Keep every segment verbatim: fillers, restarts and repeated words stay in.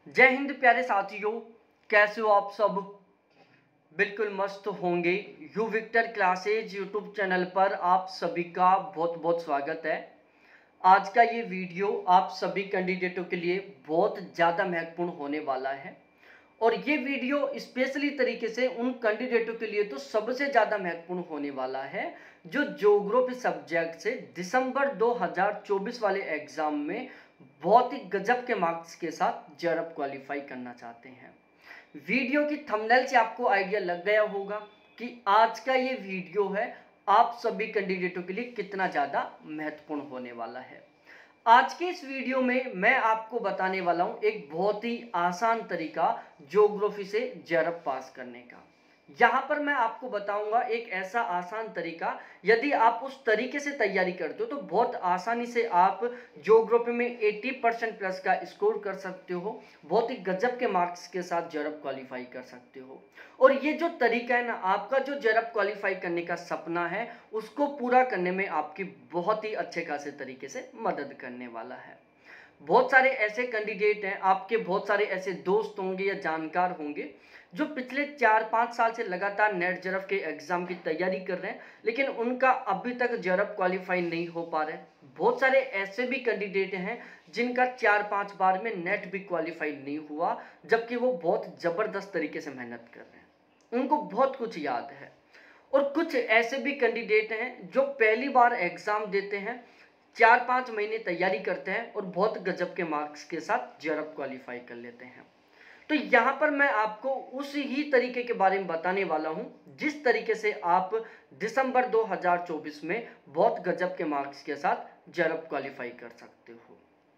जय हिंद प्यारे साथियों, कैसे हो आप सब। बिल्कुल मस्त होंगे। U Victor Classes YouTube channel पर आप सभी का बहुत बहुत स्वागत है। आज का ये वीडियो आप सभी कैंडिडेटों के लिए बहुत ज़्यादा महत्वपूर्ण होने वाला है और ये वीडियो स्पेशली तरीके से उन कैंडिडेटों के लिए तो सबसे ज़्यादा महत्वपूर्ण होने वाला है जो ज्योग्राफी सब्जेक्ट से दिसंबर दो हज़ार चौबीस वाले एग्ज़ाम में बहुत ही गजब के मार्क्स के साथ जेआरएफ क्वालिफाई करना चाहते हैं। वीडियो की थंबनेल से आपको आइडिया लग गया होगा कि आज का ये वीडियो है आप सभी कैंडिडेटों के लिए कितना ज़्यादा महत्वपूर्ण होने वाला है। आज के इस वीडियो में मैं आपको बताने वाला हूं एक बहुत ही आसान तरीका ज्योग्राफी से जेआरएफ पास करने का। यहाँ पर मैं आपको बताऊंगा एक ऐसा आसान तरीका, यदि आप उस तरीके से तैयारी करते हो तो बहुत आसानी से आप ज्योग्राफी में अस्सी परसेंट प्लस का स्कोर कर सकते हो, बहुत ही गजब के मार्क्स के साथ जेआरएफ क्वालिफाई कर सकते हो। और ये जो तरीका है ना, आपका जो जेआरएफ क्वालिफाई करने का सपना है उसको पूरा करने में आपकी बहुत ही अच्छे खासे तरीके से मदद करने वाला है। बहुत सारे ऐसे कैंडिडेट हैं, आपके बहुत सारे ऐसे दोस्त होंगे या जानकार होंगे जो पिछले चार पाँच साल से लगातार नेट जेआरएफ के एग्जाम की तैयारी कर रहे हैं, लेकिन उनका अभी तक जेआरएफ क्वालिफाई नहीं हो पा रहे हैं। बहुत सारे ऐसे भी कैंडिडेट हैं जिनका चार पाँच बार में नेट भी क्वालिफाई नहीं हुआ, जबकि वो बहुत ज़बरदस्त तरीके से मेहनत कर रहे हैं, उनको बहुत कुछ याद है। और कुछ ऐसे भी कैंडिडेट हैं जो पहली बार एग्ज़ाम देते हैं, चार पाँच महीने तैयारी करते हैं और बहुत गजब के मार्क्स के साथ जेआरएफ क्वालिफाई कर लेते हैं। तो यहाँ पर मैं आपको उस ही तरीके के बारे में बताने वाला हूँ जिस तरीके से आप दिसंबर दो हज़ार चौबीस में बहुत गजब के मार्क्स के साथ जेआरएफ क्वालिफाई कर सकते हो।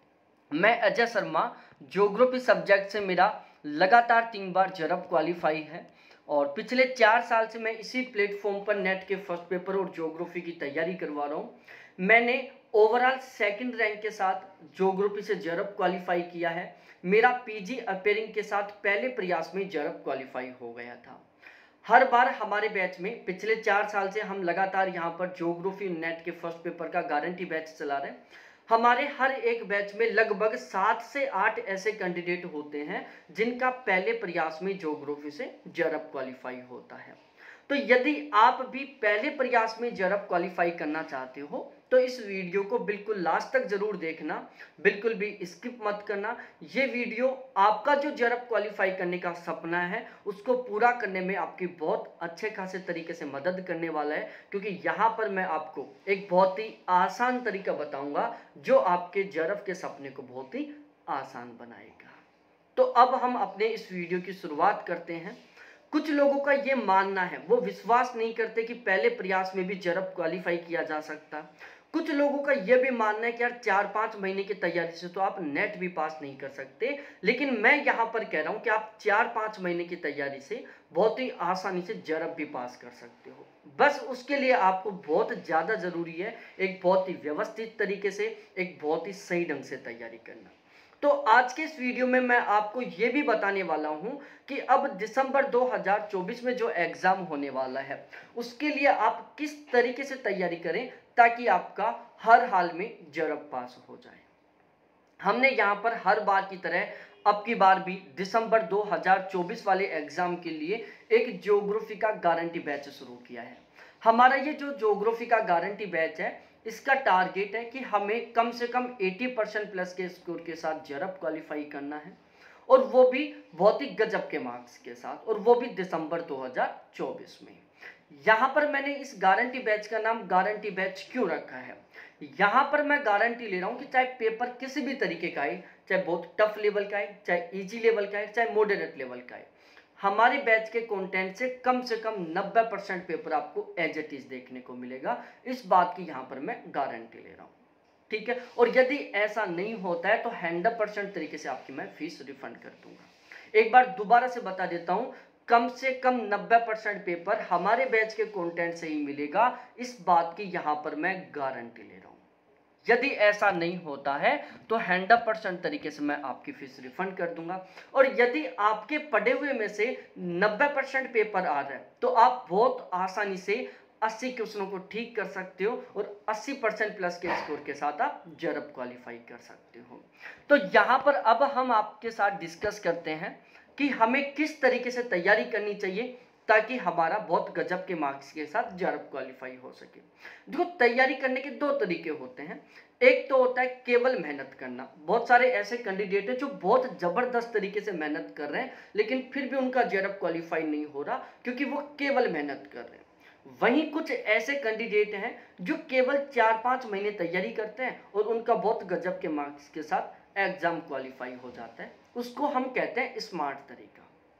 मैं अजय शर्मा, ज्योग्राफी सब्जेक्ट से मेरा लगातार तीन बार जेआरएफ क्वालिफाई है और पिछले चार साल से मैं इसी प्लेटफॉर्म पर नेट के फर्स्ट पेपर और ज्योग्राफी की तैयारी करवा रहा हूँ। मैंने ओवरऑल सेकंड रैंक के साथ ज्योग्राफी से जेआरएफ क्वालिफाई किया है। मेरा पीजी अपेयरिंग के साथ पहले प्रयास में जेआरएफ क्वालिफाई हो गया था। हर बार हमारे बैच में पिछले चार साल से हम लगातार यहाँ पर ज्योग्राफी नेट के फर्स्ट पेपर का गारंटी बैच चला रहे हैं। हमारे हर एक बैच में लगभग सात से आठ ऐसे कैंडिडेट होते हैं जिनका पहले प्रयास में ज्योग्राफी से जेआरएफ क्वालिफाई होता है। तो यदि आप भी पहले प्रयास में जेआरएफ क्वालिफाई करना चाहते हो तो इस वीडियो को बिल्कुल लास्ट तक जरूर देखना, बिल्कुल भी स्किप मत करना। ये वीडियो आपका जो जेआरएफ क्वालिफाई करने का सपना है उसको पूरा करने में आपकी बहुत अच्छे खासे तरीके से मदद करने वाला है, क्योंकि यहाँ पर मैं आपको एक बहुत ही आसान तरीका बताऊंगा जो आपके जेआरएफ के सपने को बहुत ही आसान बनाएगा। तो अब हम अपने इस वीडियो की शुरुआत करते हैं। कुछ लोगों का ये मानना है, वो विश्वास नहीं करते कि पहले प्रयास में भी जेआरएफ क्वालिफाई किया जा सकता। कुछ लोगों का यह भी मानना है कि यार चार पाँच महीने की तैयारी से तो आप नेट भी पास नहीं कर सकते, लेकिन मैं यहाँ पर कह रहा हूँ कि आप चार पाँच महीने की तैयारी से बहुत ही आसानी से जेआरएफ भी पास कर सकते हो। बस उसके लिए आपको बहुत ज़्यादा ज़रूरी है एक बहुत ही व्यवस्थित तरीके से, एक बहुत ही सही ढंग से तैयारी करना। तो आज के इस वीडियो में मैं आपको ये भी बताने वाला हूँ कि अब दिसंबर दो हज़ार चौबीस में जो एग्ज़ाम होने वाला है उसके लिए आप किस तरीके से तैयारी करें ताकि आपका हर हाल में जेआरएफ पास हो जाए। हमने यहाँ पर हर बार की तरह अब की बार भी दिसंबर दो हज़ार चौबीस वाले एग्ज़ाम के लिए एक ज्योग्राफी का गारंटी बैच शुरू किया है। हमारा ये जो ज्योग्राफी का गारंटी बैच है इसका टारगेट है कि हमें कम से कम अस्सी परसेंट प्लस के स्कोर के साथ जेआरएफ क्वालिफाई करना है, और वो भी बहुत ही गजब के मार्क्स के साथ, और वो भी दिसंबर दो हज़ार चौबीस में। यहाँ पर मैंने इस गारंटी बैच का नाम गारंटी बैच क्यों रखा है? यहाँ पर मैं गारंटी ले रहा हूँ कि चाहे पेपर किसी भी तरीके का है, चाहे बहुत टफ लेवल का है, चाहे इजी लेवल का है, चाहे मॉडरेट लेवल का है, हमारे बैच के कंटेंट से कम से कम नब्बे परसेंट पेपर आपको एज इट इज देखने को मिलेगा। इस बात की यहाँ पर मैं गारंटी ले रहा हूँ, ठीक है। और यदि ऐसा नहीं होता है तो हंड्रेड परसेंट तरीके से आपकी मैं फीस रिफंड कर दूंगा। एक बार दोबारा से बता देता हूँ, कम से कम नब्बे परसेंट पेपर हमारे बैच के कंटेंट से ही मिलेगा, इस बात की यहाँ पर मैं गारंटी ले रहा हूँ। यदि ऐसा नहीं होता है तो हंड्रेड परसेंट तरीके से मैं आपकी फीस रिफंड कर दूंगा। और यदि आपके पढ़े हुए में से नब्बे परसेंट पेपर आ रहा है तो आप बहुत आसानी से अस्सी क्वेश्चनों को ठीक कर सकते हो और अस्सी परसेंट प्लस के स्कोर के साथ आप जरब क्वालिफाई कर सकते हो। तो यहाँ पर अब हम आपके साथ डिस्कस करते हैं कि हमें किस तरीके से तैयारी करनी चाहिए ताकि हमारा बहुत गजब के मार्क्स के साथ जरब क्वालिफाई हो सके। देखो, तैयारी करने के दो तरीके होते हैं। एक तो होता है केवल मेहनत करना। बहुत सारे ऐसे कैंडिडेट हैं जो बहुत जबरदस्त तरीके से मेहनत कर रहे हैं लेकिन फिर भी उनका जरब क्वालिफाई नहीं हो रहा क्योंकि वो केवल मेहनत कर रहे हैं। वहीं कुछ ऐसे कैंडिडेट हैं जो केवल चार पाँच महीने तैयारी करते हैं और उनका बहुत गजब के मार्क्स के साथ एग्जाम क्वालिफाई हो जाता है। उसको हम कहते हैं स्मार्ट तरीका।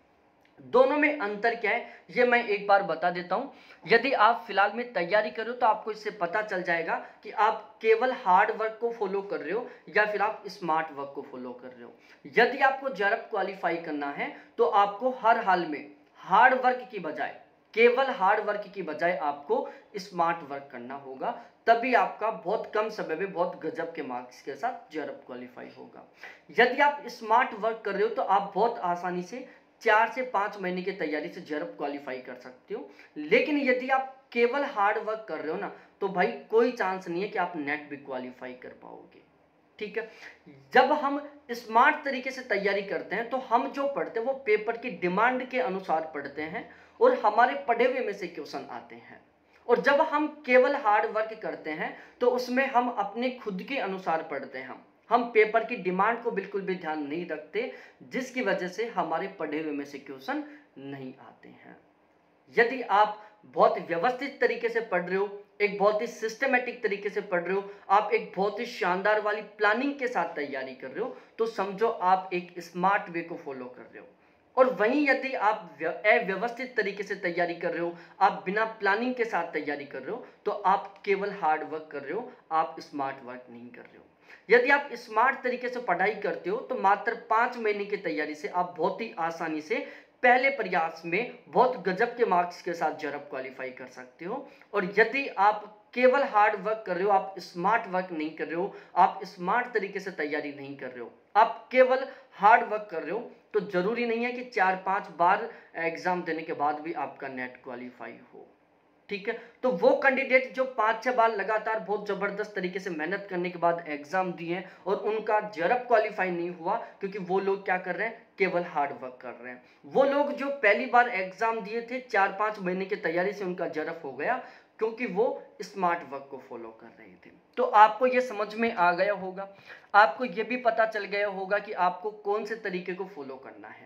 दोनों में अंतर क्या है ये मैं एक बार बता देता हूं। यदि आप फिलहाल में तैयारी कर रहे हो तो आपको इससे पता चल जाएगा कि आप केवल हार्ड वर्क को फॉलो कर रहे हो या फिर आप स्मार्ट वर्क को फॉलो कर रहे हो। यदि आपको जरब क्वालिफाई करना है तो आपको हर हाल में हार्ड वर्क की बजाय केवल हार्ड वर्क की बजाय आपको स्मार्ट वर्क करना होगा, तभी आपका बहुत कम समय में बहुत गजब के मार्क्स के साथ जरब क्वालिफाई होगा। यदि आप स्मार्ट वर्क कर रहे हो तो आप बहुत आसानी से चार से पाँच महीने की तैयारी से जरब क्वालिफाई कर सकते हो। लेकिन यदि आप केवल हार्ड वर्क कर रहे हो ना तो भाई कोई चांस नहीं है कि आप नेट भी क्वालिफाई कर पाओगे। ठीक है, जब हम स्मार्ट तरीके से तैयारी करते हैं तो हम जो पढ़ते हैं वो पेपर की डिमांड के अनुसार पढ़ते हैं और हमारे पढ़े हुए में से क्वेश्चन आते हैं। और जब हम केवल हार्ड वर्क करते हैं तो उसमें हम अपने खुद के अनुसार पढ़ते हैं। हम हम पेपर की डिमांड को बिल्कुल भी ध्यान नहीं रखते, जिसकी वजह से हमारे पढ़े हुए में से क्वेश्चन नहीं आते हैं। यदि आप बहुत व्यवस्थित तरीके से पढ़ रहे हो, एक बहुत ही सिस्टमेटिक तरीके से पढ़ रहे हो, आप एक बहुत ही शानदार वाली प्लानिंग के साथ तैयारी कर रहे हो, तो समझो आप एक स्मार्ट वे को फॉलो कर रहे हो। और वहीं यदि आप अव्यवस्थित तरीके से तैयारी कर रहे हो, आप बिना प्लानिंग के साथ तैयारी कर रहे हो, तो आप केवल हार्ड वर्क कर रहे हो, आप स्मार्ट वर्क नहीं कर रहे हो। यदि आप स्मार्ट तरीके से पढ़ाई करते हो तो मात्र पाँच महीने की तैयारी से आप बहुत ही आसानी से पहले प्रयास में बहुत गजब के मार्क्स के साथ जरब क्वालिफाई कर सकते हो। और यदि आप केवल हार्ड वर्क कर रहे हो, आप स्मार्ट वर्क नहीं कर रहे हो, आप स्मार्ट तरीके से तैयारी नहीं कर रहे हो, आप केवल हार्ड वर्क कर रहे हो, तो जरूरी नहीं है कि चार पांच बार एग्जाम देने के बाद भी आपका नेट क्वालिफाई हो। ठीक है, तो वो कैंडिडेट जो पांच छह बार लगातार बहुत जबरदस्त तरीके से मेहनत करने के बाद एग्जाम दिए और उनका जरब क्वालिफाई नहीं हुआ, क्योंकि वो लोग क्या कर रहे हैं, केवल हार्ड वर्क कर रहे हैं। वो लोग जो पहली बार एग्जाम दिए थे, चार पांच महीने की तैयारी से उनका जरब हो गया, क्योंकि वो स्मार्ट वर्क को फॉलो कर रहे थे। तो आपको ये समझ में आ गया होगा, आपको ये भी पता चल गया होगा कि आपको कौन से तरीके को फॉलो करना है।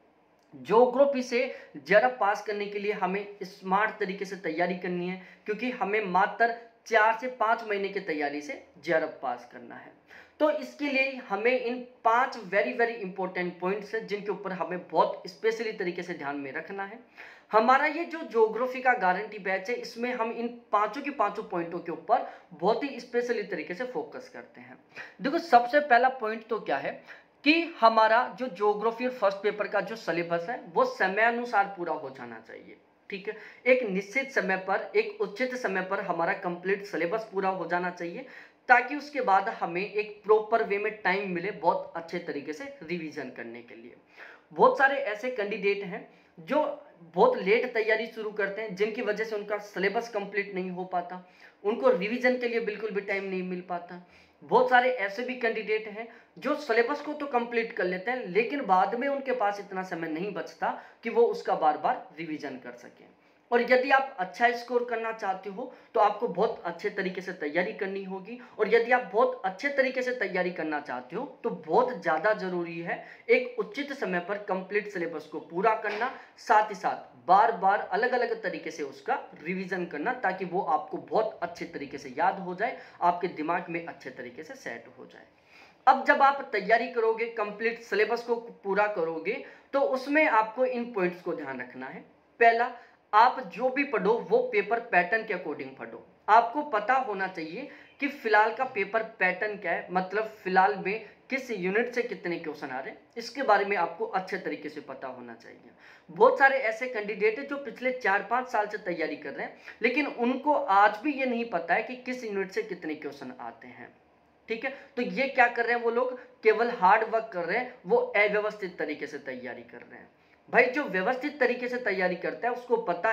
ज्योग्राफी से जरब पास करने के लिए हमें स्मार्ट तरीके से तैयारी करनी है, क्योंकि हमें मात्र चार से पाँच महीने की तैयारी से जरब पास करना है। तो इसके लिए हमें इन पांच वेरी वेरी इंपॉर्टेंट पॉइंट्स हैं जिनके ऊपर हमें बहुत स्पेशली तरीके से ध्यान में रखना है। हमारा ये जो ज्योग्राफी का गारंटी बैच है, इसमें हम इन पांचों के पांचों पॉइंटों के ऊपर बहुत ही स्पेशली तरीके से फोकस करते हैं। देखो, सबसे पहला पॉइंट तो क्या है कि हमारा जो ज्योग्राफी और फर्स्ट पेपर का जो सिलेबस है वो समयानुसार पूरा हो जाना चाहिए। ठीक है, एक निश्चित समय पर, एक उचित समय पर हमारा कंप्लीट सिलेबस पूरा हो जाना चाहिए, ताकि उसके बाद हमें एक प्रॉपर वे में टाइम मिले बहुत अच्छे तरीके से रिवीजन करने के लिए। बहुत सारे ऐसे कैंडिडेट हैं जो बहुत लेट तैयारी शुरू करते हैं, जिनकी वजह से उनका सिलेबस कंप्लीट नहीं हो पाता, उनको रिवीजन के लिए बिल्कुल भी टाइम नहीं मिल पाता। बहुत सारे ऐसे भी कैंडिडेट हैं जो सिलेबस को तो कंप्लीट कर लेते हैं, लेकिन बाद में उनके पास इतना समय नहीं बचता कि वो उसका बार बार रिवीजन कर सकें। और यदि आप अच्छा स्कोर करना चाहते हो तो आपको बहुत अच्छे तरीके से तैयारी करनी होगी। और यदि आप बहुत अच्छे तरीके से तैयारी करना चाहते हो तो बहुत ज़्यादा जरूरी है एक उचित समय पर कंप्लीट सिलेबस को पूरा करना, साथ ही साथ बार बार अलग अलग तरीके से उसका रिवीजन करना, ताकि वो आपको बहुत अच्छे तरीके से याद हो जाए, आपके दिमाग में अच्छे तरीके से सेट हो जाए। अब जब आप तैयारी करोगे, कंप्लीट सिलेबस को पूरा करोगे, तो उसमें आपको इन पॉइंट्स को ध्यान रखना है। पहला, आप जो भी पढ़ो वो पेपर पैटर्न के अकॉर्डिंग पढ़ो। आपको पता होना चाहिए कि फिलहाल का पेपर पैटर्न क्या है, मतलब फिलहाल में किस यूनिट से कितने क्वेश्चन आ रहे हैं, इसके बारे में आपको अच्छे तरीके से पता होना चाहिए। बहुत सारे ऐसे कैंडिडेट हैं जो पिछले चार पाँच साल से तैयारी कर रहे हैं, लेकिन उनको आज भी ये नहीं पता है कि किस यूनिट से कितने क्वेश्चन आते हैं। ठीक है, तो ये क्या कर रहे हैं, वो लोग केवल हार्ड वर्क कर रहे हैं, वो अव्यवस्थित तरीके से तैयारी कर रहे हैं। भाई, जो व्यवस्थित तरीके से तैयारी करता है उसको पता है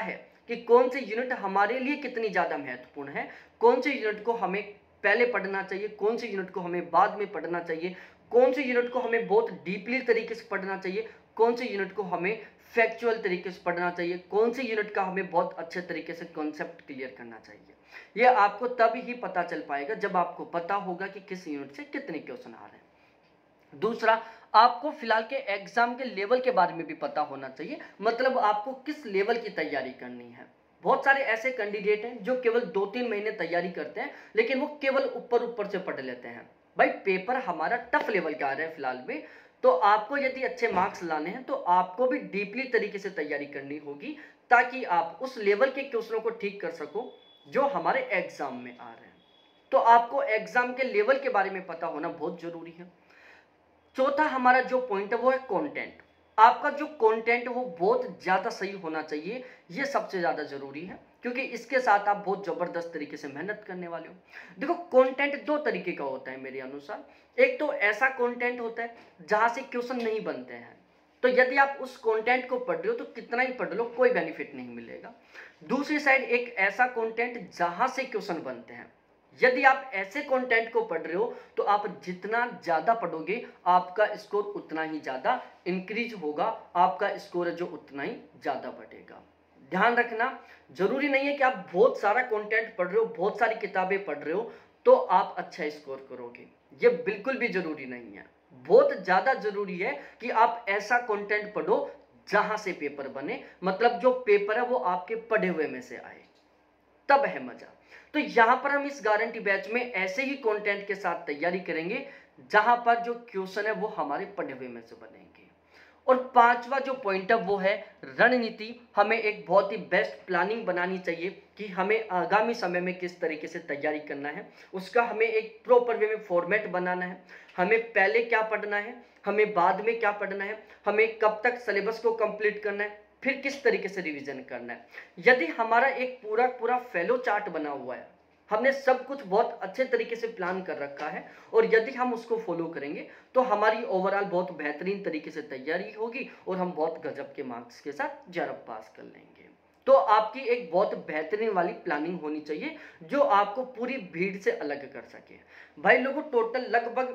कि कौन सी यूनिट हमारे लिए कितनी ज़्यादा महत्वपूर्ण है, कौन सी यूनिट को हमें पहले पढ़ना चाहिए, कौन सी यूनिट को हमें बाद में पढ़ना चाहिए, कौन सी यूनिट को हमें बहुत डीपली तरीके से पढ़ना चाहिए, कौन सी यूनिट को हमें फैक्चुअल तरीके से पढ़ना चाहिए, कौन सी यूनिट का हमें बहुत अच्छे तरीके से कॉन्सेप्ट क्लियर करना चाहिए। ये आपको तब ही पता चल पाएगा जब आपको पता होगा कि किस यूनिट से कितने क्वेश्चन आ रहे हैं। दूसरा, आपको फिलहाल के एग्जाम के लेवल के बारे में भी पता होना चाहिए, मतलब आपको किस लेवल की तैयारी करनी है। बहुत सारे ऐसे कैंडिडेट हैं जो केवल दो तीन महीने तैयारी करते हैं, लेकिन वो केवल ऊपर ऊपर से पढ़ लेते हैं। भाई पेपर हमारा टफ लेवल का आ रहा है फिलहाल में, तो आपको यदि अच्छे मार्क्स लाने हैं तो आपको भी डीपली तरीके से तैयारी करनी होगी, ताकि आप उस लेवल के क्वेश्चनों को ठीक कर सको जो हमारे एग्जाम में आ रहे हैं। तो आपको एग्जाम के लेवल के बारे में पता होना बहुत जरूरी है। चौथा हमारा जो पॉइंट है वो है कंटेंट। आपका जो कंटेंट है वो बहुत ज़्यादा सही होना चाहिए, ये सबसे ज़्यादा ज़रूरी है, क्योंकि इसके साथ आप बहुत ज़बरदस्त तरीके से मेहनत करने वाले हो। देखो कंटेंट दो तरीके का होता है मेरे अनुसार। एक तो ऐसा कंटेंट होता है जहाँ से क्वेश्चन नहीं बनते हैं, तो यदि आप उस कंटेंट को पढ़ रहे हो तो कितना ही पढ़ लो कोई बेनिफिट नहीं मिलेगा। दूसरी साइड एक ऐसा कंटेंट जहाँ से क्वेश्चन बनते हैं। यदि आप ऐसे कंटेंट को पढ़ रहे हो तो आप जितना ज़्यादा पढ़ोगे आपका स्कोर उतना ही ज़्यादा इंक्रीज होगा, आपका स्कोर है जो उतना ही ज़्यादा बढ़ेगा। ध्यान रखना, जरूरी नहीं है कि आप बहुत सारा कंटेंट पढ़ रहे हो, बहुत सारी किताबें पढ़ रहे हो तो आप अच्छा स्कोर करोगे, ये बिल्कुल भी जरूरी नहीं है। बहुत ज़्यादा जरूरी है कि आप ऐसा कंटेंट पढ़ो जहां से पेपर बने, मतलब जो पेपर है वो आपके पढ़े हुए में से आए, तब है मजा। तो यहां पर हम इस गारंटी बैच में ऐसे ही कंटेंट के साथ तैयारी करेंगे जहां पर जो क्वेश्चन है वो हमारे पढ़े हुए में से बनेंगे। और पांचवा जो पॉइंट है वो है रणनीति। हमें एक बहुत ही बेस्ट प्लानिंग बनानी चाहिए कि हमें आगामी समय में किस तरीके से तैयारी करना है, उसका हमें एक प्रॉपर वे में फॉर्मेट बनाना है। हमें पहले क्या पढ़ना है, हमें बाद में क्या पढ़ना है, हमें कब तक सिलेबस को कंप्लीट करना है, फिर किस तरीके से रिवीजन करना है। यदि हमारा एक पूरा पूरा फेलो चार्ट बना हुआ है, हमने सब कुछ बहुत अच्छे तरीके से प्लान कर रखा है, और यदि हम उसको फॉलो करेंगे तो हमारी ओवरऑल बहुत बेहतरीन तरीके से तैयारी होगी और हम बहुत गजब के मार्क्स के साथ जरब पास कर लेंगे। तो आपकी एक बहुत बेहतरीन वाली प्लानिंग होनी चाहिए जो आपको पूरी भीड़ से अलग कर सके। भाई लोगों, टोटल लगभग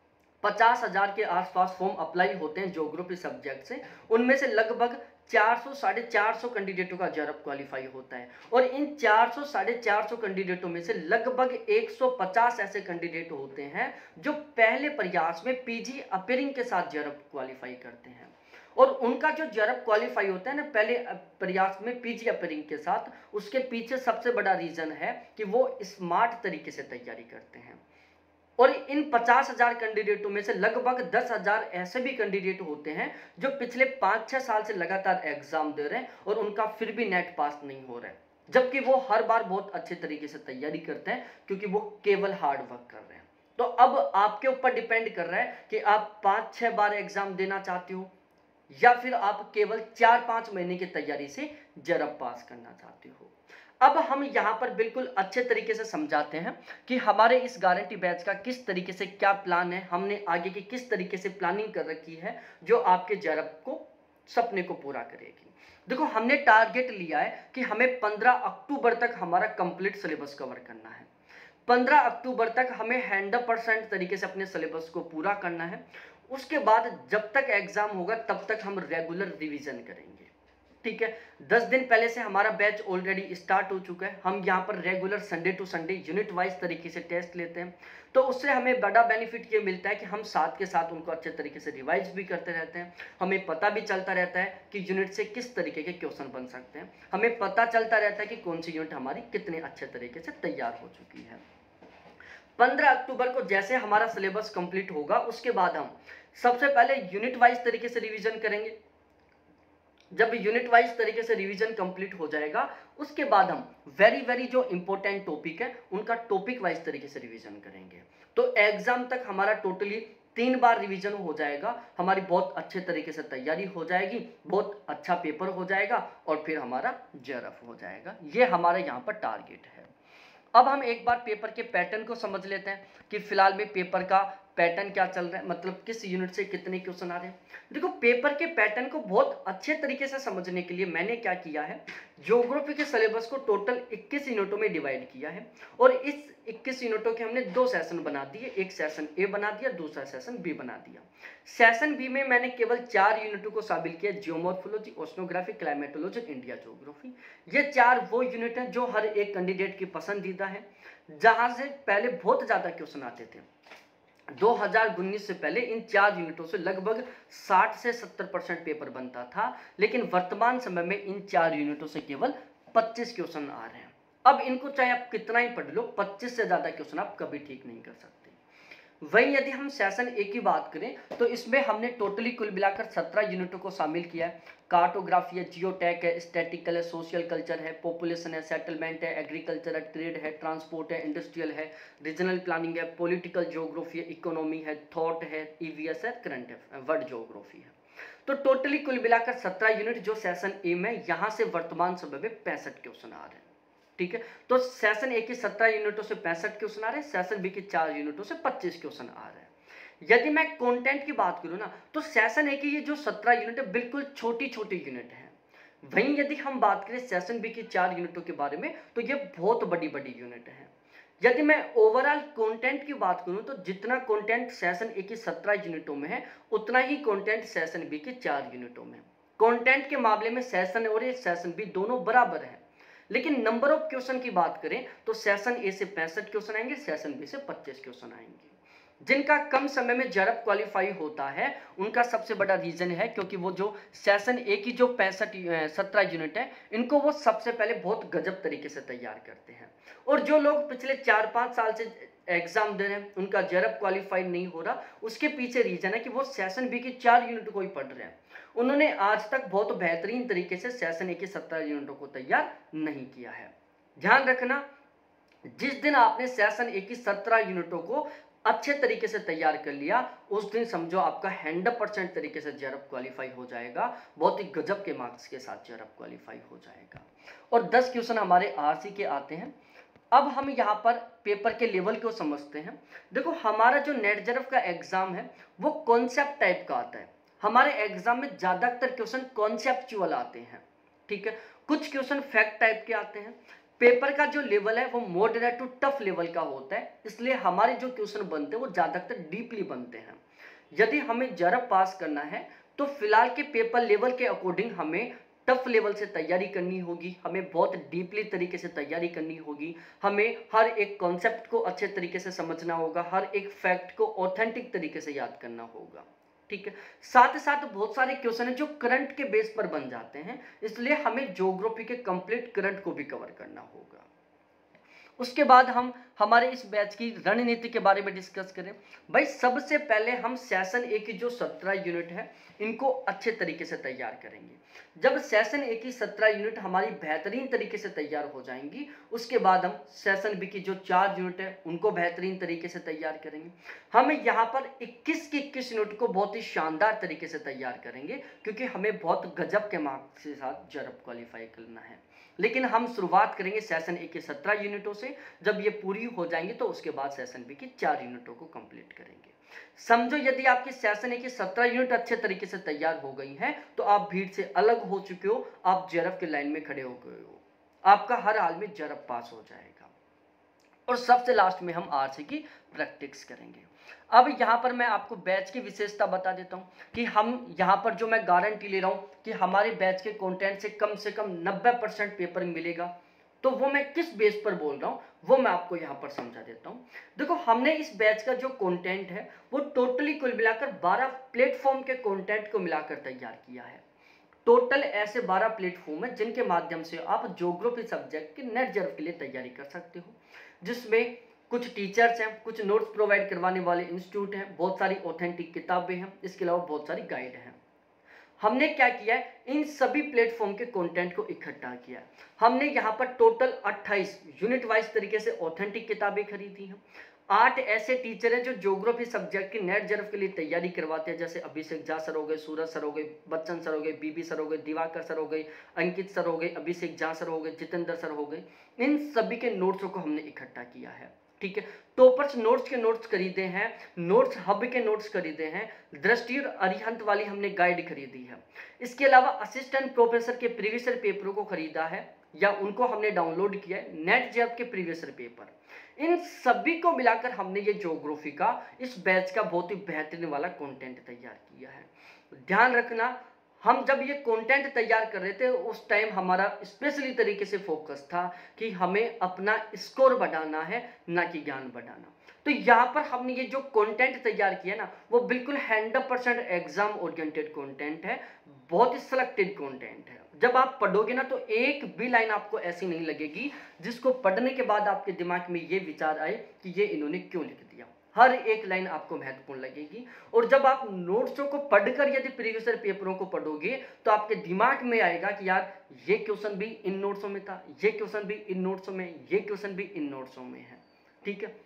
पचास हजार के आसपास फॉर्म अप्लाई होते हैं ज्योग्राफी सब्जेक्ट से, उनमें से लगभग चार सौ साढ़े चार सौ कैंडिडेटों का जरब क्वालिफाई होता है, और इन चार सौ साढ़े चार सौ कैंडिडेटों में से लगभग एक सौ पचास ऐसे कैंडिडेट होते हैं जो पहले प्रयास में पीजी अपीयरिंग के साथ जरब क्वालिफाई करते हैं। और उनका जो जरब क्वालिफाई होता है ना पहले प्रयास में पीजी अपीयरिंग के साथ, उसके पीछे सबसे बड़ा रीजन है कि वो स्मार्ट तरीके से तैयारी करते हैं। और इन पचास हजार कैंडिडेटों में से लगभग दस हजार ऐसे भी कैंडिडेट होते हैं जो पिछले पाँच छः साल से लगातार एग्जाम दे रहे हैं और उनका फिर भी नेट पास नहीं हो रहा है, जबकि वो हर बार बहुत अच्छे तरीके से तैयारी करते हैं क्योंकि वो केवल हार्ड वर्क कर रहे हैं। तो अब आपके ऊपर डिपेंड कर रहा है कि आप पाँच छः बार एग्जाम देना चाहते हो या फिर आप केवल चार पाँच महीने की तैयारी से जरब पास करना चाहते हो। अब हम यहाँ पर बिल्कुल अच्छे तरीके से समझाते हैं कि हमारे इस गारंटी बैच का किस तरीके से क्या प्लान है, हमने आगे की किस तरीके से प्लानिंग कर रखी है जो आपके जरब को सपने को पूरा करेगी। देखो, हमने टारगेट लिया है कि हमें पंद्रह अक्टूबर तक हमारा कंप्लीट सिलेबस कवर करना है। पंद्रह अक्टूबर तक हमें हंड्रेड परसेंट तरीके से अपने सिलेबस को पूरा करना है। उसके बाद जब तक एग्जाम होगा तब तक हम रेगुलर रिवीजन करेंगे, ठीक है। दस दिन पहले से हमारा बैच ऑलरेडी स्टार्ट हो चुका है। हम यहाँ पर regular Sunday to Sunday unit wise तरीके से टेस्ट लेते हैं, तो उससे हमें बड़ा बेनिफिट ये मिलता है कि हम साथ के साथ उनको अच्छे तरीके से रिवाइज भी करते रहते हैं। हमें पता भी चलता रहता है कि यूनिट से किस तरीके के क्वेश्चन बन सकते हैं, हमें पता चलता रहता है कि कौन सी यूनिट हमारी कितने अच्छे तरीके से तैयार हो चुकी है। पंद्रह अक्टूबर को जैसे हमारा सिलेबस कंप्लीट होगा उसके बाद हम सबसे पहले यूनिट वाइज तरीके से रिवीजन करेंगे। जब यूनिट वाइज तरीके से रिवीजन कंप्लीट हो जाएगा उसके बाद हम वेरी वेरी जो इंपॉर्टेंट टॉपिक है उनका टॉपिक वाइज तरीके से रिवीजन करेंगे। तो एग्जाम तक हमारा टोटली तीन बार रिवीजन हो जाएगा, हमारी बहुत अच्छे तरीके से तैयारी हो जाएगी, बहुत अच्छा पेपर हो जाएगा और फिर हमारा जरफ हो जाएगा। ये हमारा यहाँ पर टारगेट है। अब हम एक बार पेपर के पैटर्न को समझ लेते हैं कि फिलहाल में पेपर का पैटर्न क्या चल रहा है, मतलब किस यूनिट से कितने क्वेश्चन आ रहे हैं। देखो पेपर के पैटर्न को बहुत अच्छे तरीके से समझने के लिए मैंने क्या किया है, ज्योग्राफी के सिलेबस को टोटल इक्कीस यूनिटों में डिवाइड किया है और इस इक्कीस यूनिटों के हमने दो सेशन बना दिए, एक सेशन ए बना दिया, दूसरा सेशन बी बना दिया। सेशन बी में मैंने केवल चार यूनिटों को शामिल किया, geomorphology, oceanography, climatology, India geography. ये चार वो यूनिट हैं जो हर एक कैंडिडेट की पसंदीदा है, जहां से पहले बहुत ज्यादा क्वेश्चन आते थे। दो हज़ार उन्नीस से पहले इन चार यूनिटों से लगभग साठ से सत्तर परसेंट पेपर बनता था, लेकिन वर्तमान समय में इन चार यूनिटों से केवल पच्चीस क्वेश्चन आ रहे हैं। अब इनको चाहे आप कितना ही पढ़ लो, पच्चीस से ज्यादा क्वेश्चन आप कभी ठीक नहीं कर सकते। वहीं यदि हम सेशन ए की बात करें तो इसमें हमने टोटली कुल मिलाकर सत्रह यूनिटों को शामिल किया है। कार्टोग्राफी है, जियोटेक है, स्टैटिकल है, सोशल कल्चर है, पॉपुलेशन है, सेटलमेंट है, एग्रीकल्चर है, ट्रेड है, ट्रांसपोर्ट है, इंडस्ट्रियल है, रीजनल प्लानिंग है, पॉलिटिकल ज्योग्राफी है, इकोनॉमी है, थॉट है, ईवीएस है, करंट है, वर्ल्ड ज्योग्राफी है। तो टोटली कुल मिलाकर सत्रह यूनिट जो सेशन ए में, यहाँ से वर्तमान समय में पैंसठ क्वेश्चन आ रहे हैं। ठीक है, तो सेशन ए की सत्रह यूनिटों से पैंसठ क्वेश्चन आ रहे हैं, सेशन बी की चार यूनिटों से पच्चीस क्वेश्चन आ रहे हैं। यदि मैं कंटेंट की बात करूं ना, तो सेशन ए की ये जो सत्रह यूनिट है बिल्कुल छोटी छोटी यूनिट है। वहीं यदि हम बात करें सेशन बी की चार यूनिटों के बारे में, तो ये बहुत बड़ी बड़ी यूनिट है। यदि मैं ओवरऑल कंटेंट की बात करूं तो जितना कंटेंट सेशन ए की सत्रह यूनिटों में है, उतना ही कंटेंट सेशन बी की चार यूनिटों में। कंटेंट के मामले में सेशन और ये सेशन बी दोनों बराबर है, लेकिन नंबर ऑफ क्वेश्चन की बात करें तो सेशन ए से पैंसठ क्वेश्चन आएंगे, सेशन बी से पच्चीस क्वेश्चन आएंगे। जिनका कम समय में जरब क्वालिफाई होता है उनका सबसे बड़ा रीजन है क्योंकि वो जो सेशन ए की जो पैंसठ सत्रह यूनिट है, इनको वो सबसे पहले बहुत गजब तरीके से तैयार करते हैं। और जो लोग पिछले चार पाँच साल से एग्जाम दे रहे हैं, उनका जरब क्वालिफाई नहीं हो रहा, उसके पीछे रीजन है कि वो सेशन बी की चार यूनिट को ही पढ़ रहे हैं। उन्होंने आज तक बहुत बेहतरीन तरीके से सेशन ए की सत्रह यूनिटों को तैयार नहीं किया है। ध्यान रखना, जिस दिन आपने सेशन ए की सत्रह यूनिटों को अच्छे तरीके से तैयार कर लिया, उस दिन समझो आपका हंड्रेड परसेंट तरीके से जरब क्वालिफाई हो जाएगा, बहुत ही गजब के मार्क्स के साथ जरब क्वालिफाई हो जाएगा। और दस क्वेश्चन हमारे आरसी के आते हैं। अब हम यहाँ पर पेपर के लेवल को समझते हैं। देखो हमारा जो नेट जरब का एग्जाम है वो कॉन्सेप्ट टाइप का आता है। हमारे एग्जाम में ज्यादातर क्वेश्चन कॉन्सेप्चुअल आते हैं, ठीक है, कुछ क्वेश्चन फैक्ट टाइप के आते हैं। पेपर का जो लेवल है वो मॉडरेट टू टफ लेवल का होता है, इसलिए हमारे जो क्वेश्चन बनते हैं वो ज्यादातर डीपली बनते हैं। यदि हमें जरब पास करना है तो फिलहाल के पेपर लेवल के अकॉर्डिंग हमें टफ लेवल से तैयारी करनी होगी, हमें बहुत डीपली तरीके से तैयारी करनी होगी, हमें हर एक कॉन्सेप्ट को अच्छे तरीके से समझना होगा, हर एक फैक्ट को ऑथेंटिक तरीके से याद करना होगा, ठीक है। साथ ही साथ बहुत सारे क्वेश्चन हैं जो करंट के बेस पर बन जाते हैं, इसलिए हमें ज्योग्राफी के कंप्लीट करंट को भी कवर करना होगा। उसके बाद हम हमारे इस बैच की रणनीति के बारे में डिस्कस करें। भाई सबसे पहले हम सेशन ए की जो सत्रह यूनिट है इनको अच्छे तरीके से तैयार करेंगे। जब सेशन ए की सत्रह यूनिट हमारी बेहतरीन तरीके से तैयार हो जाएंगी, उसके बाद हम सेशन बी की जो चार यूनिट है उनको बेहतरीन तरीके से तैयार करेंगे। हम यहाँ पर इक्कीस की इक्कीस यूनिट को बहुत ही शानदार तरीके से तैयार करेंगे, क्योंकि हमें बहुत गजब के मार्क्स के साथ जरब क्वालिफाई करना है। लेकिन हम शुरुआत करेंगे सेशन ए की सत्रह यूनिटों से। जब ये पूरी हो जाएंगी तो उसके बाद सेशन बी की चार यूनिटों को कंप्लीट करेंगे। समझो यदि आपकी सेशन ए की सत्रह यूनिट अच्छे तरीके से तैयार हो गई हैं तो आप भीड़ से अलग हो चुके हो, आप जरब के लाइन में खड़े हो गए हो, आपका हर हाल में जरब पास हो जाएगा। और सबसे लास्ट में हम आरसी की प्रैक्टिस करेंगे। अब यहाँ पर मैं आपको बैच की विशेषता बता देता हूँ कि हम यहाँ पर जो मैं गारंटी ले रहा हूँ कि हमारे बैच के कंटेंट से कम से कम नब्बे परसेंट पेपर मिलेगा, तो वो मैं किस बेस पर बोल रहा हूँ वो मैं आपको यहाँ पर समझा देता हूँ। देखो हमने इस बैच का जो कंटेंट है वो टोटली कुल मिलाकर बारह प्लेटफॉर्म के कंटेंट को मिलाकर तैयार किया है। टोटल ऐसे बारह प्लेटफॉर्म है जिनके माध्यम से आप ज्योग्राफी सब्जेक्ट के नेट जरब के लिए तैयारी कर सकते हो, जिसमें कुछ टीचर्स हैं, कुछ नोट्स प्रोवाइड करवाने वाले इंस्टीट्यूट हैं, बहुत सारी ऑथेंटिक किताबें हैं, इसके अलावा बहुत सारी गाइड हैं। हमने क्या किया है, इन सभी प्लेटफॉर्म के कंटेंट को इकट्ठा किया। हमने यहाँ पर टोटल अट्ठाईस यूनिट वाइज तरीके से ऑथेंटिक किताबें खरीदी हैं। आठ ऐसे टीचर हैं जो ज्योग्राफी सब्जेक्ट के नेट जरब के लिए तैयारी करवाते हैं, जैसे अभिषेक झा सर हो गए, सूरज सर हो गए, बच्चन सर हो गए, बीबी सर हो गए, दिवाकर सर हो गए, अंकित सर हो गए, अभिषेक झा सर हो गए, जितेंद्र सर हो गए। इन सभी के नोट्सों को हमने इकट्ठा किया है। ठीक है। टॉपर्स नोट्स के नोट्स खरीदे हैं, नोट्स हब के नोट्स खरीदे हैं, दृष्टि और अरिहंत वाली हमने गाइड खरीदी है। इसके अलावा असिस्टेंट प्रोफेसर के प्रीवियस ईयर पेपरों को खरीदा है या उनको हमने डाउनलोड किया है, नेट जैब के प्रीवियस ईयर पेपर, इन सभी को मिलाकर हमने ये ज्योग्राफी का इस बैच का बहुत ही बेहतरीन वाला कंटेंट तैयार किया है। ध्यान रखना, हम जब ये कंटेंट तैयार कर रहे थे उस टाइम हमारा स्पेशली तरीके से फोकस था कि हमें अपना स्कोर बढ़ाना है, ना कि ज्ञान बढ़ाना। तो यहाँ पर हमने ये जो कंटेंट तैयार किया ना, वो बिल्कुल hundred percent exam oriented content है, बहुत ही सिलेक्टेड कंटेंट है। जब आप पढ़ोगे ना तो एक भी लाइन आपको ऐसी नहीं लगेगी जिसको पढ़ने के बाद आपके दिमाग में ये विचार आए कि ये इन्होंने क्यों लिख दिया। हर एक लाइन आपको महत्वपूर्ण लगेगी। और जब आप नोट्सों को पढ़कर यदि प्रीवियस ईयर पेपरों को पढ़ोगे तो आपके दिमाग में आएगा कि यार ये क्वेश्चन भी इन नोट्सों में था, ये क्वेश्चन भी इन नोट्सों में, ये क्वेश्चन भी इन नोट्सों में है, ठीक है।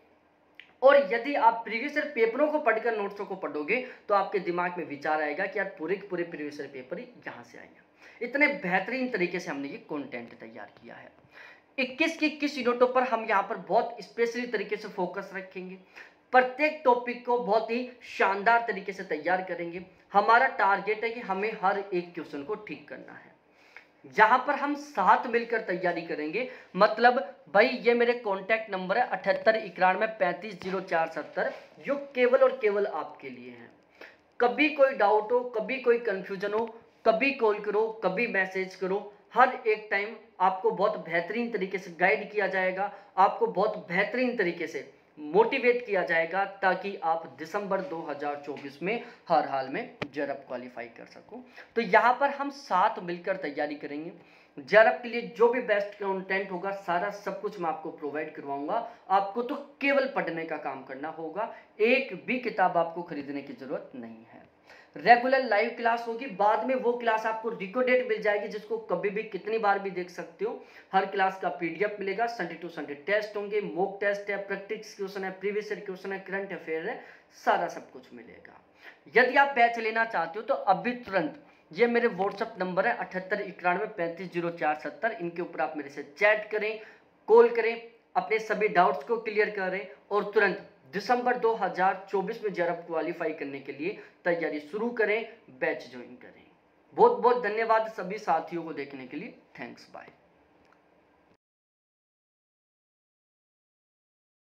और यदि आप प्रीवियस ईयर पेपरों को पढ़कर नोट्सों को पढ़ोगे तो आपके दिमाग में विचार आएगा कि यार पूरे के पूरे प्रीवियस ईयर पेपर ही यहाँ से आएंगे। इतने बेहतरीन तरीके से हमने ये कंटेंट तैयार किया है। इक्कीस की इक्कीस यूनिटों पर हम यहाँ पर बहुत स्पेशली तरीके से फोकस रखेंगे, प्रत्येक टॉपिक को बहुत ही शानदार तरीके से तैयार करेंगे। हमारा टारगेट है कि हमें हर एक क्वेश्चन को ठीक करना है। जहां पर हम साथ मिलकर तैयारी करेंगे, मतलब भाई ये मेरे कॉन्टैक्ट नंबर है अठहत्तर इक्यानवे पैंतीस जीरो चार सत्तर, जो केवल और केवल आपके लिए है। कभी कोई डाउट हो, कभी कोई कंफ्यूजन हो, कभी कॉल करो, कभी मैसेज करो, हर एक टाइम आपको बहुत बेहतरीन तरीके से गाइड किया जाएगा, आपको बहुत बेहतरीन तरीके से मोटिवेट किया जाएगा ताकि आप दिसंबर दो हज़ार चौबीस में हर हाल में जेआरएफ क्वालिफाई कर सको। तो यहाँ पर हम साथ मिलकर तैयारी करेंगे। जेआरएफ के लिए जो भी बेस्ट कंटेंट होगा सारा सब कुछ मैं आपको प्रोवाइड करवाऊंगा। आपको तो केवल पढ़ने का काम करना होगा, एक भी किताब आपको खरीदने की जरूरत नहीं है। रेगुलर लाइव क्लास होगी, बाद में वो क्लास आपको रिकॉर्डेड मिल जाएगी जिसको कभी भी कितनी बार भी देख सकते हो। हर क्लास का पीडीएफ मिलेगा, संडे टू संडे टेस्ट होंगे, मॉक टेस्ट है, प्रैक्टिस क्वेश्चन है, प्रीवियस ईयर क्वेश्चन है, करंट अफेयर है, सारा सब कुछ मिलेगा। यदि आप बैच लेना चाहते हो तो अभी तुरंत ये मेरे व्हाट्सअप नंबर है अठहत्तर इक्यानवे पैंतीस जीरो चार सत्तर, इनके ऊपर आप मेरे से चैट करें, कॉल करें, अपने सभी डाउट्स को क्लियर करें और तुरंत दिसंबर दो हज़ार चौबीस में जेआरएफ क्वालिफाई करने के लिए तैयारी शुरू करें, बैच ज्वाइन करें। बहुत बहुत धन्यवाद सभी साथियों को देखने के लिए। Thanks, bye.